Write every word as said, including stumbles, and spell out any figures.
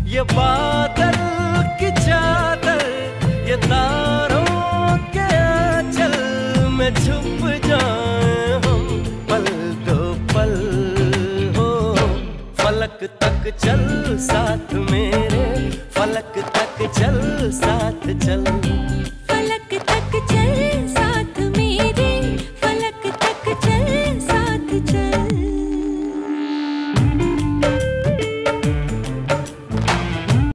ये बादल की चादर, ये तारों के आंचल में छुप जाए हम पल दो पल हो। फलक तक चल साथ मेरे, फलक तक चल साथ चल।